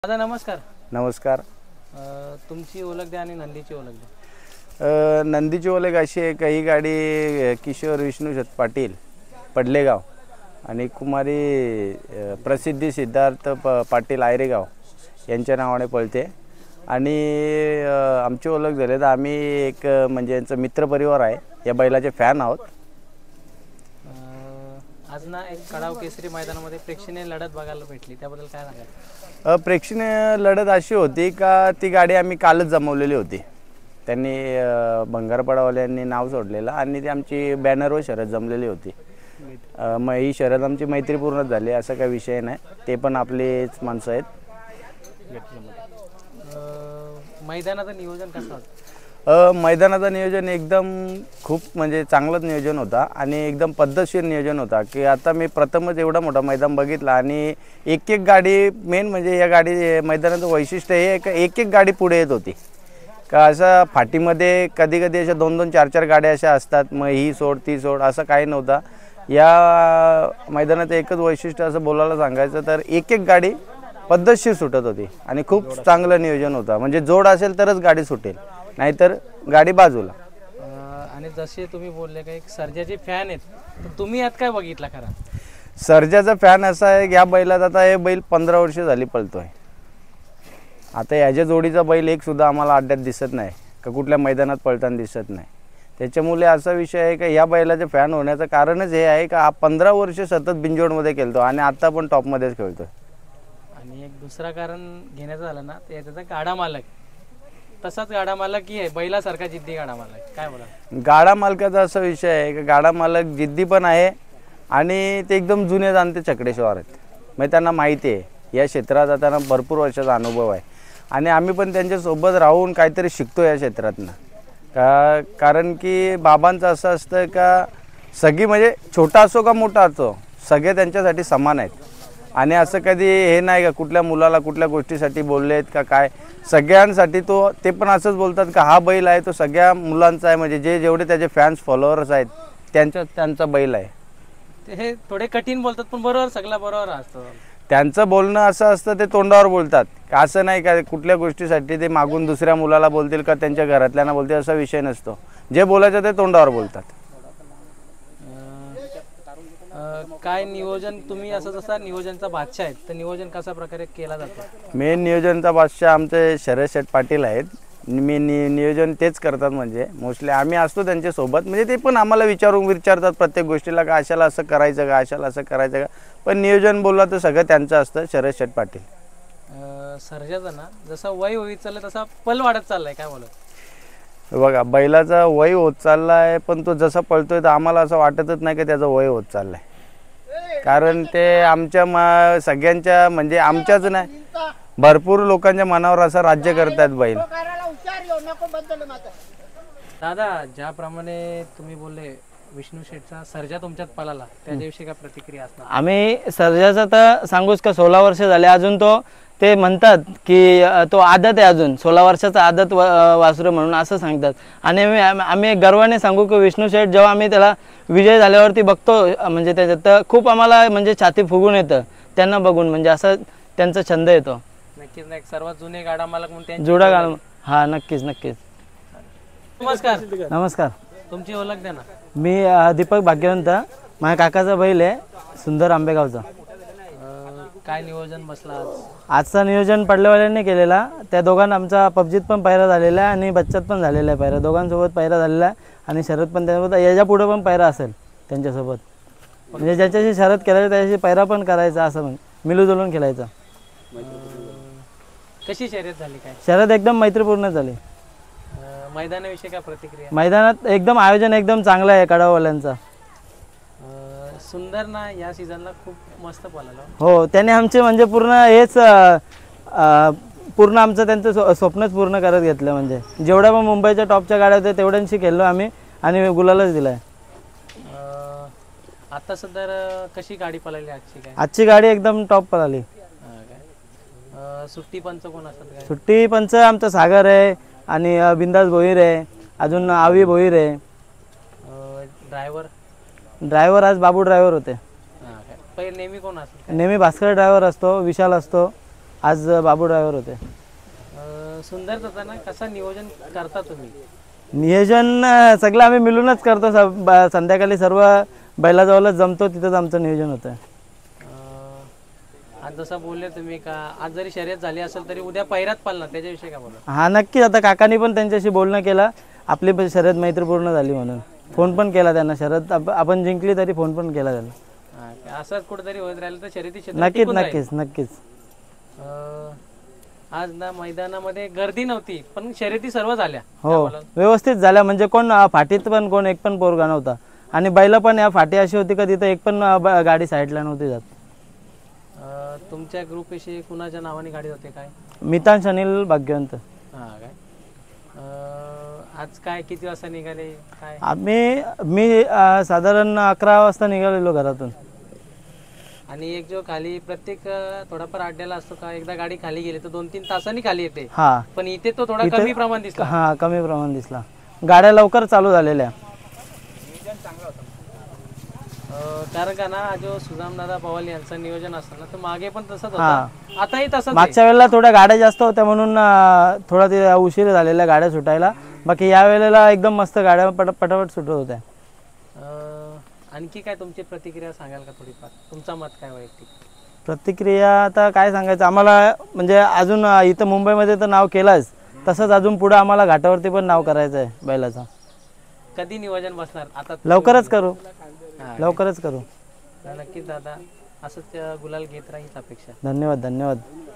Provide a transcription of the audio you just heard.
दादा नमस्कार. नमस्कार. तुमची ओळख द्या आणि नंदीची ओळख द्या. नंदीची ओळख अशी आहे का ही गाडी किशोर विष्णू पाटील पडलेगाव आणि कुमारी प्रसिद्धी सिद्धार्थ पाटील आयरेगाव यांच्या नावाने पळते आणि आमची ओळख झाली तर आम्ही एक म्हणजे यांचा मित्रपरिवार आहे, या बैलाचे फॅन आहोत. आज ना एक कडाव केसरी मैदानामध्ये प्रेक्षणीय लढत बघायला भेटली, त्याबद्दल काय सांगाल? प्रेक्षणीय लढत अशी होती का ती गाडी आम्ही कालच जमवलेली होती. त्यांनी भंगारपाडावाल्यांनी नाव सोडलेलं आणि ती आमची बॅनरवर शर्यत जमलेली होती. मग ही शर्यत आमची मैत्रीपूर्णच झाली, असा काही विषय नाही. ते पण आपलेच माणसं आहेत. मैदानाचं नियोजन कसं होतं? मैदानाचं नियोजन एकदम खूप म्हणजे चांगलंच नियोजन होता आणि एकदम पद्धतशीर नियोजन होता की आता मी प्रथमच एवढा मोठा मैदान बघितला आणि एक एक गाडी मेन म्हणजे या गाडी मैदानाचं वैशिष्ट्य हे का एक एक गाडी पुढे येत होती का असं फाटीमध्ये कधी कधी अशा 2-2, 4-4 गाड्या अशा असतात, मग ही सोड ती सोड असं काही नव्हता. या मैदानाचं एकच वैशिष्ट्य असं बोलायला सांगायचं तर एक एक गाडी पद्धतशीर सुटत होती आणि खूप चांगलं नियोजन होतं. म्हणजे जोड असेल तरच गाडी सुटेल, नाहीतर गाडी बाजूला. आणि जसे तुम्ही बोलले का एक सर्जाचे फॅन आहेत, तर तुम्ही यात काय बघितला? खरा सर्जाचा फॅन असा आहे या बैलात आता हे बैल 15 वर्ष झाली पळतोय. आता याच्या जोडीचा बैल एक सुद्धा आम्हाला अड्ड्यात दिसत नाही का कुठल्या मैदानात पळताना दिसत नाही. त्याच्यामुळे असा विषय आहे का या बैलाचे फॅन होण्याचं कारणच हे आहे का 15 वर्ष सतत बिंजोडमध्ये खेळतो आणि आता पण टॉपमध्येच खेळतोय. आणि एक दुसरा कारण घेण्याचं झालं ना तर याचा गाडा मालक तसाच गाडा मालक ही आहे, बैलासारखा जिद्दी गाडा मालक. काय बोला? गाडा मालकाचा असा विषय आहे की गाडा मालक जिद्दी पण आहे आणि ते एकदम जुने जाणते चकडेश्वर आहेत. म्हणजे त्यांना माहिती आहे या क्षेत्रात आता त्यांना भरपूर वर्षाचा अनुभव आहे आणि आम्ही पण त्यांच्यासोबत राहून काहीतरी शिकतो या क्षेत्रातनं. कारण की बाबांचं असं असतं का सगळी म्हणजे छोटा असो का मोठा असो सगळे त्यांच्यासाठी समान आहेत आणि असं कधी हे नाही का कुठल्या मुलाला कुठल्या गोष्टीसाठी बोललेत का काय, सगळ्यांसाठी ते पण असंच बोलतात का हा बैल आहे तो सगळ्या मुलांचा आहे. म्हणजे जेवढे त्याचे फॅन्स फॉलोअर्स आहेत त्यांचा बैल आहे. ते हे थोडे कठीण बोलतात पण बरोबर सगळं बरोबर असतं. त्यांचं बोलणं असं असतं ते तोंडावर बोलतात का असं नाही का कुठल्या गोष्टीसाठी ते मागून दुसऱ्या मुलाला बोलतील का त्यांच्या घरातल्यांना बोलतील असा विषय नसतो. जे बोलायचं ते तोंडावर बोलतात. काय नियोजन तुम्ही असं जसा नियोजनचा बादशाह आहेत तर नियोजन कशा प्रकारे केला जातो? मेन नियोजनचा बादशाह आमचे शरद शेठ पाटील आहेत. मी नियोजन तेच करतात. म्हणजे मोस्टली आम्ही असतो त्यांच्यासोबत. म्हणजे ते पण आम्हाला विचारतात प्रत्येक गोष्टीला का अशाला असं करायचं का अशाला असं करायचं का, पण नियोजन बोलला तर सगळं त्यांचं असतं. शरद शेठ पाटील. सर्जाचा ना जसं वय होईत चाललं तसा पल वाढत चाललाय, काय बोलत? बघा बैलाचा वय होत चालला आहे पण तो जसा पळतोय तर आम्हाला असं वाटतच नाही की त्याचं वय होत चाललं आहे. कारण ते आमच्या सगळ्यांच्या म्हणजे आमच्याच नाही भरपूर लोकांच्या मनावर असं राज्य करतात बैल. दादा ज्याप्रमाणे तुम्ही बोलले विष्णू शेठचा सर्जा तुमच्यात पळाला त्याच्याविषयी काय प्रतिक्रिया असणार? आम्ही सर्जाचा तर सांगूच का 16 वर्ष झाले अजून ते म्हणतात की तो आदत आहे, अजून 16 वर्षाचा आदत वासरू म्हणून असं सांगतात. आणि आम्ही गर्वाने सांगू की विष्णू शेठ जेव्हा आम्ही त्याला विजय झाल्यावरती बघतो म्हणजे त्याच्यात तर खूप आम्हाला म्हणजे छाती फुगून येतं त्यांना बघून. म्हणजे असं त्यांचा छंद येतो. नक्कीच नाही सर्वात जुने गाडा मालक म्हणून जुडा गाडा. हा नक्कीच नक्कीच. नमस्कार. नमस्कार. तुमची ओळख द्या ना. मी दीपक भाग्यवंत. माझ्या काकाचा बैल आहे सुंदर आंबेगावचा. काय नियोजन बसला आज? आजचा नियोजन पडलेवाल्यांनी केलेला. त्या दोघांना आमचा पबजीत पण पायरा झालेला आहे आणि बच्चात पण झालेला आहे पायरा. दोघांसोबत पायरा झालेला आहे आणि शरद पण त्याच्यासोबत याच्या पुढे पण पायरा असेल त्यांच्यासोबत. म्हणजे ज्याच्याशी शरद केलायचं त्याच्याशी पायरा पण करायचा, असं मिळूजुळून खेळायचा. कशी शर्यत झाली? काय शरद एकदम मैत्रीपूर्ण झाली. मैदानाविषयी काय प्रतिक्रिया? मैदानात एकदम आयोजन एकदम चांगलं आहे कडावाल्यांचा. सुंदर ना या सीझनला खूप मस्त पळाला. हो त्याने आमचे म्हणजे पूर्ण हेच पूर्ण आमचं त्यांचं स्वप्नच पूर्ण करत घेतलं. म्हणजे जेवढ्या पण मुंबईच्या टॉपच्या गाड्या होत्या तेवढ्यांशी खेळलो आम्ही आणि गुलालच दिलाय. आता सध्या कशी गाडी पळाली आजची? काय आजची गाडी एकदम टॉप पळाली. सुट्टी पंच कोण असतात? सुट्टी पंच आमचा सागर आहे आणि बिंदास भोईर आहे, अजून आवी भोईर आहे. ड्रायव्हर आज बाबू ड्रायव्हर होते. पहिले नेहमी कोण असतं? नेहमी भास्कर ड्रायव्हर असतो, विशाल असतो आज बाबू ड्रायव्हर होते. सुंदर दादा कसं नियोजन करता तुम्ही? नियोजन सगळं आम्ही मिळूनच करतो. संध्याकाळी सर्व बैलाजवळच जमतो, तिथंच आमचं नियोजन होतं. आज जसं बोलले तुम्ही का आज जरी शर्यत झाली असेल तरी उद्या पहिऱ्यात पालणार, त्याच्याविषयी काय बोला? हा नक्कीच. आता काकांनी पण त्यांच्याशी बोलणं केलं, आपली पण शर्यत मैत्रीपूर्ण झाली म्हणून फोन पण केला त्यांना. शर्यत आपण जिंकली तरी फोन पण केला त्यांना. असंच कुठेतरी होत राहिलं तर शर्यती नक्कीच नक्कीच नक्कीच. आज ना मैदानामध्ये गर्दी नव्हती पण शर्यती सर्व झाल्या. हो व्यवस्थित झाल्या. म्हणजे कोण फाटीत पण कोण एक पण पोरगा नव्हता. आणि बैल पण या फाटी अशी होती का तिथं एक पण गाडी साईडला नव्हती जात. तुमच्या ग्रुपविषयी कुणाच्या नावाने गाडी होते काय? मितांश अनिल भाग्यवंत. हां काय आज काय किती वाजता निघाले काय? मी साधारण 11 वाजता निघालेलो घरातून. आणि एक जो खाली प्रत्येक थोडाफार अड्ड्याला असतो का एकदा गाडी खाली गेली तर 2-3 तासांनी खाली येते. हा पण इथे तो थोडा कमी प्रमाण दिसला. हा कमी प्रमाण दिसला. गाड्या लवकर चालू झालेल्या. कारण का ना जो सुजामदादा पवाल यांचं नियोजन असतं ना तर मागे पण तसंच होतं, आताही तसंच. मागच्या वेळेला थोड्या गाड्या जास्त होत्या म्हणून थोडा ते उशीर झालेल्या गाड्या सुटायला. बाकी या वेळेला एकदम मस्त गाड्या पटापट सुटत होत्या. आणखी काय तुमची प्रतिक्रिया सांगाल का थोडीफार? तुमचा मत काय वैयक्तिक? प्रतिक्रिया आता काय सांगायचं आम्हाला, म्हणजे अजून इथं मुंबईमध्ये तर नाव केलंच, तसंच अजून पुढं आम्हाला घाटावरती पण नाव करायचं आहे बैलाचं. कधी नियोजन बसणार? आता लवकरच करू, लवकरच करू. नक्कीच दादा, असंच गुलाल घेत राहील अपेक्षा. धन्यवाद धन्यवाद.